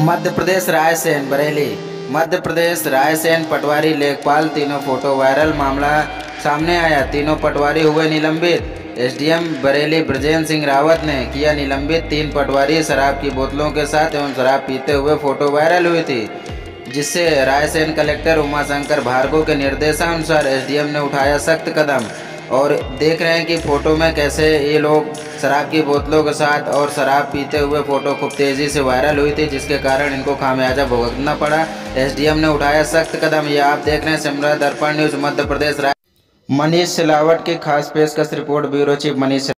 मध्य प्रदेश रायसेन बरेली। मध्य प्रदेश रायसेन पटवारी लेखपाल तीनों photo viral, मामला सामने आया, तीनों पटवारी हुए निलंबित। एसडीएम बरेली ब्रजेंद्र सिंह रावत ने किया निलंबित। 3 पटवारी शराब की बोतलों के साथ एवं शराब पीते हुए फोटो वायरल हुई थी, जिससे रायसेन कलेक्टर उमाशंकर भार्गव के निर्देशानुसार एसडीएम ने उठाया सख्त कदम। और देख रहे हैं कि फ़ोटो में कैसे ये लोग शराब की बोतलों के साथ और शराब पीते हुए फ़ोटो खूब तेज़ी से वायरल हुई थी, जिसके कारण इनको खामियाजा भुगतना पड़ा। एसडीएम ने उठाया सख्त कदम। ये आप देख रहे हैं सिमरा दर्पण न्यूज़ मध्य प्रदेश। मनीष सिलावट की खास पेशकश रिपोर्ट, ब्यूरो चीफ मनीष।